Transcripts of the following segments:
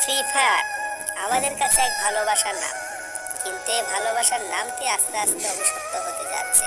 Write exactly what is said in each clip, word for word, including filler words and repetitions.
Free fire আমাদের কাছে এক ভালোবাসার নাম, কিন্তু এই ভালোবাসার নামটি আস্তে আস্তে অভিশপ্ত হতে যাচ্ছে।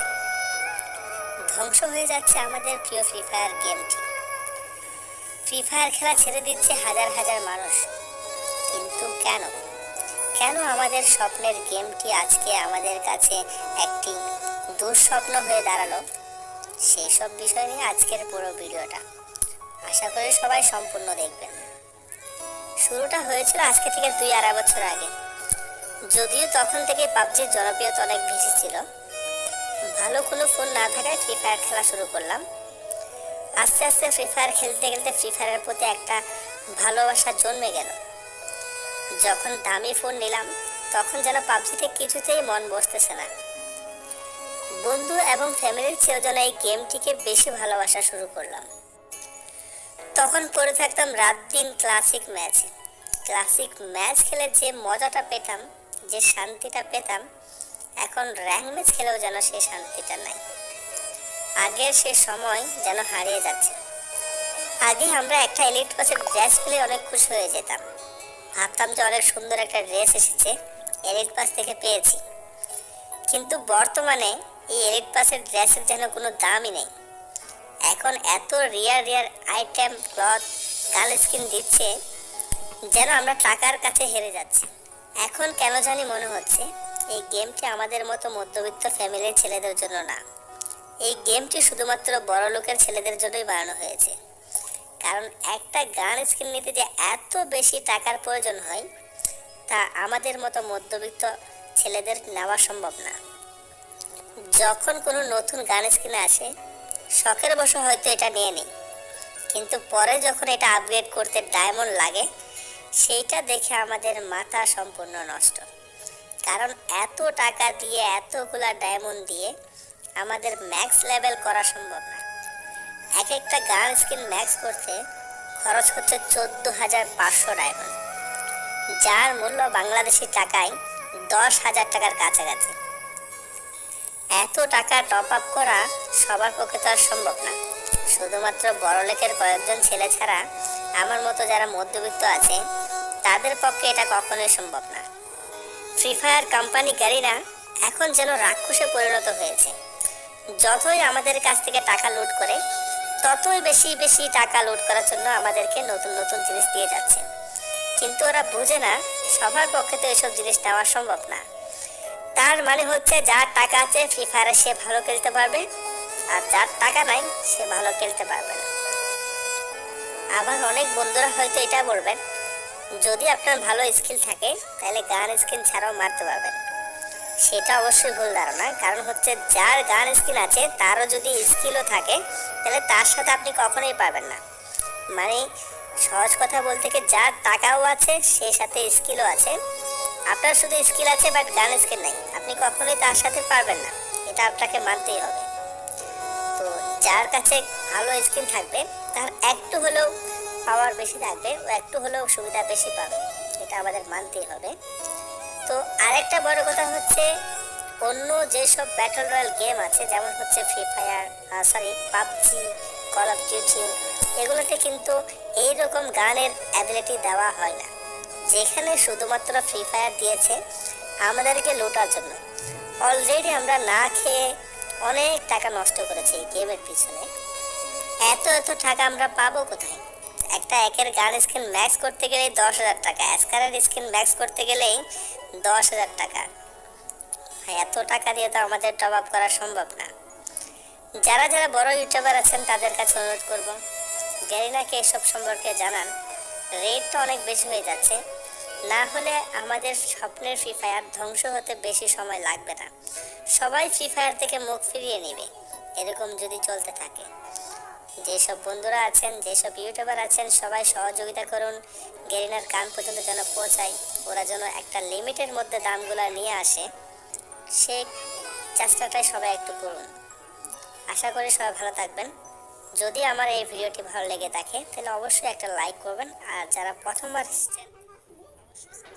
ধ্বংস হয়ে যাচ্ছে আমাদের প্রিয় ফ্রি ফায়ার গেমটি। ফ্রি ফায়ার খেলা ছেড়ে দিচ্ছে হাজার হাজার মানুষ, কিন্তু কেন কেন আমাদের স্বপ্নের গেমটি আজকে আমাদের কাছে একটি দুঃস্বপ্ন হয়ে দাঁড়ালো? সেই সব বিষয় নিয়ে আজকের পুরো ভিডিওটা, আশা করি সবাই সম্পূর্ণ দেখবেন। শুরুটা হয়েছিল আজকে থেকে দুই আড়াই বছর আগে, যদিও তখন থেকে পাবজির জনপ্রিয়তা অনেক বেশি ছিল। ভালো কোনো ফোন না থাকায় ফ্রি ফায়ার খেলা শুরু করলাম। আস্তে আস্তে ফ্রি ফায়ার খেলতে খেলতে ফ্রি ফায়ারের প্রতি একটা ভালোবাসা জন্মে গেল। যখন দামি ফোন নিলাম তখন যেন পাবজিতে কিছুতেই মন বসতেছে না। বন্ধু এবং ফ্যামিলির চেয়েও যেন এই গেমটিকে বেশি ভালোবাসা শুরু করলাম। তখন পড়ে থাকতাম রাত দিন ক্লাসিক ম্যাচ। ক্লাসিক ম্যাচ খেলে যে মজাটা পেতাম, যে শান্তিটা পেতাম, এখন র্যাঙ্ক ম্যাচ খেলেও যেন সেই শান্তিটা নাই। আগের সে সময় যেন হারিয়ে যাচ্ছে। আগে আমরা একটা এলিট পাসের ড্রেস পেলে অনেক খুশি হয়ে যেতাম, ভাবতাম যে অনেক সুন্দর একটা ড্রেস এসেছে, এলিট পাস থেকে পেয়েছি। কিন্তু বর্তমানে এই এলিট পাসের ড্রেসের যেন কোনো দামই নেই। এখন এত rare rare item, cloth, gun skin দিচ্ছে যেন আমরা টাকার কাছে হেরে যাচ্ছি। এখন কেন জানি মনে হচ্ছে এই গেমটি আমাদের মতো মধ্যবিত্ত ফ্যামিলির ছেলেদের জন্য না। এই গেমটি শুধুমাত্র বড় লোকের ছেলেদের জন্যই বানানো হয়েছে। কারণ একটা গান স্কিন নিতে যে এত বেশি টাকার প্রয়োজন হয়, তা আমাদের মতো মধ্যবিত্ত ছেলেদের নেওয়া সম্ভব না। যখন কোনো নতুন গান স্কিন আসে, শখের বশে হয়তো এটা নিয়ে নিই, কিন্তু পরে যখন এটা আপগ্রেড করতে ডায়মন্ড লাগে, সেইটা দেখে আমাদের মাথা সম্পূর্ণ নষ্ট। কারণ এত টাকা দিয়ে, এতগুলা ডায়মন্ড দিয়ে আমাদের ম্যাক্স লেভেল করা সম্ভব না। এক একটা গান স্কিন ম্যাক্স করতে খরচ হচ্ছে চোদ্দ হাজার পাঁচশো ডায়মন্ড, যার মূল্য বাংলাদেশি টাকায় দশ হাজার টাকার কাছাকাছি। এত টাকা টপ আপ করা সবার পক্ষে তো আর সম্ভব না। শুধুমাত্র বড়লোকের কয়েকজন ছেলে ছাড়া আমার মতো যারা মধ্যবিত্ত আছে, তাদের পক্ষে এটা কখনোই সম্ভব না। ফ্রি ফায়ার কোম্পানি গ্যারিনা এখন যেন রাক্ষসে পরিণত হয়েছে। যতই আমাদের কাছ থেকে টাকা লুট করে, ততই বেশি বেশি টাকা লুট করার জন্য আমাদেরকে নতুন নতুন জিনিস দিয়ে যাচ্ছে। কিন্তু ওরা বুঝে না সবার পক্ষে তো এসব জিনিস নেওয়া সম্ভব না। তার মানে হচ্ছে যার টাকা আছে ফ্রি ফায়ারে সে ভালো খেলতে পারবে, আর যার টাকা নাই সে ভালো খেলতে পারবে না। আবার অনেক বন্ধুরা হয়তো এটা বলবেন, যদি আপনার ভালো স্কিল থাকে তাহলে গান স্কিন ছাড়াও মারতে পারবেন। সেটা অবশ্যই ভুল ধারণা। কারণ হচ্ছে যার গান স্কিল আছে তারও যদি স্কিলও থাকে, তাহলে তার সাথে আপনি কখনোই পারবেন না। মানে সহজ কথা বলতে কি, যার টাকাও আছে সেই সাথে স্কিলও আছে, আপনার শুধু স্কিল আছে বাট গান স্কিল নেই, আপনি কখনোই তার সাথে পারবেন না। এটা আপনাকে মানতেই হবে। তো যার কাছে ভালো স্কিল থাকবে, তার একটু হলেও পাওয়ার বেশি থাকবে, ও একটু হলেও সুবিধা বেশি পাবে, এটা আমাদের মানতেই হবে। তো আরেকটা বড় কথা হচ্ছে, অন্য যেসব ব্যাটল রয়্যাল গেম আছে, যেমন হচ্ছে free fire, sorry PUBG, call of duty, এগুলোতে কিন্তু এইরকম গানের অ্যাবিলিটি দেওয়া হয় না। যেখানে শুধুমাত্র ফ্রি ফায়ার দিয়েছে আমাদেরকে লুটার জন্য। অলরেডি আমরা না খেয়ে অনেক টাকা নষ্ট করেছি এই গেমের পিছনে। এত এত টাকা আমরা পাবো কোথায়? একটা একের গান স্কিন ম্যাক্স করতে গেলেই দশ হাজার টাকা, অ্যাসকারের স্কিন ম্যাক্স করতে গেলেই দশ হাজার টাকা। এত টাকা দিয়ে তো আমাদের টপ আপ করা সম্ভব না। যারা যারা বড় ইউটিউবার আছেন তাদের কাছে অনুরোধ করব, গ্যারিনাকে এসব সম্পর্কে জানান। রেটটা অনেক বেশি হয়ে যাচ্ছে, না হলে আমাদের স্বপ্নের ফ্রি ফায়ার ধ্বংস হতে বেশি সময় লাগবে না। সবাই ফ্রি ফায়ার থেকে মুখ ফিরিয়ে নেবে এরকম যদি চলতে থাকে। যেসব বন্ধুরা আছেন, যেসব ইউটিউবার আছেন, সবাই সহযোগিতা করুন, গ্যারিনার কান পর্যন্ত যেন পৌঁছায়, ওরা যেন একটা লিমিটের মধ্যে দামগুলো নিয়ে আসে, সেই চেষ্টাটাই সবাই একটু করুন। আশা করি সবাই ভালো থাকবেন। যদি আমার এই ভিডিওটি ভালো লেগে থাকে তাহলে অবশ্যই একটা লাইক করবেন, আর যারা প্রথমবার এসেছেন